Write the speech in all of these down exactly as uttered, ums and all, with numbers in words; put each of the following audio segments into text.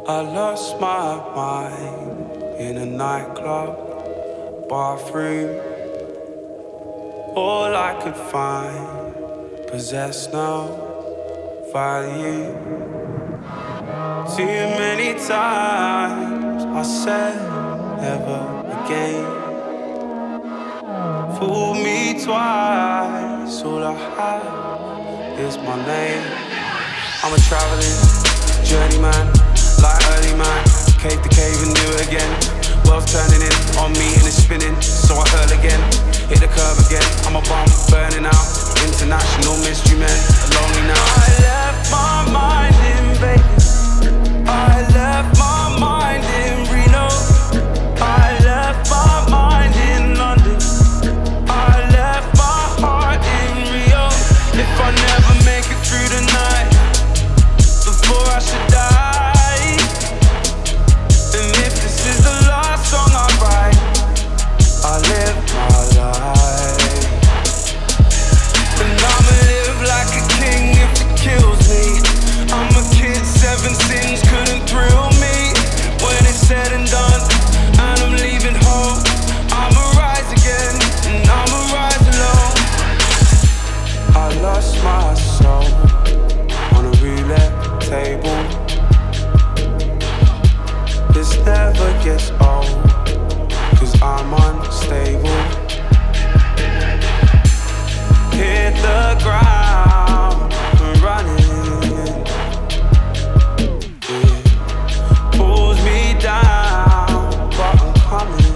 I lost my mind in a nightclub bathroom. All I could find possessed no value. Too many times I said never again. Fooled me twice, all I have is my name. I'm a traveling journeyman, like early man, cave to cave and do it again. World's turning in on me and it's spinning, so I hurl again, hit the curve again. I'm a bum, burning out, international mystery man, lonely now. I left my mind in Vegas, I left my mind in Reno, I left my mind in London, I left my heart in Rio. If I never make it through the night, before I should die, and if this is the last song I write, I live my life, and I'ma live like a king if it kills me. I'm a kid, seven sins couldn't thrill me. When it's said and done, and I'm leaving home, I'ma rise again, and I'ma rise alone. I lost my soul on a roulette table. This never gets old, cause I'm unstable. Hit the ground, I'm running, yeah. Pulls me down, but I'm coming.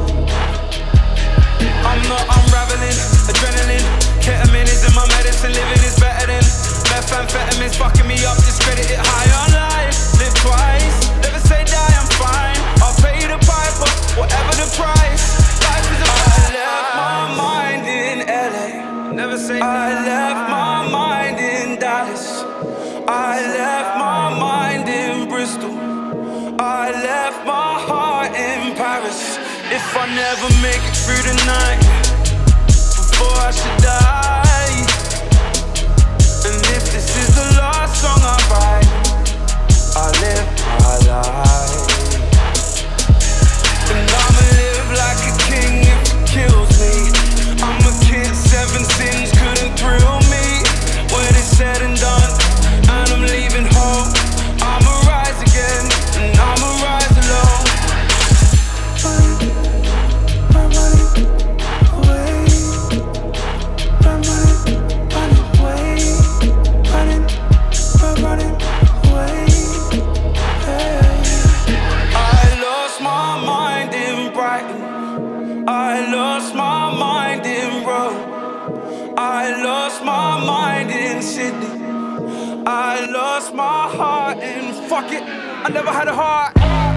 I'm not unraveling, adrenaline, ketamine is in my medicine. Living is better than methamphetamines, fucking me up, discredit it high on life. Live twice, never say die, I'm fine. I'll pay the piper, whatever the price. Life is a I left my mind in L A, never say I left my mind in Dallas, I left my mind in Bristol, I left my heart in Paris. If I never make it through the night, before I should die, and if this is the last song I write, I live my life, and I'ma live like a king if it kills me. I'm a kid, seven sins couldn't thrill me. When it's said and done, and I'm leaving home, I'ma rise again, and I'ma rise alone. I'm running away, I'm running, running away, running, I'm running away. Hey. I lost my mind in Brighton, I lost my mind in Rome, I lost my mind in Sydney, I lost my heart in fuck it, I never had a heart.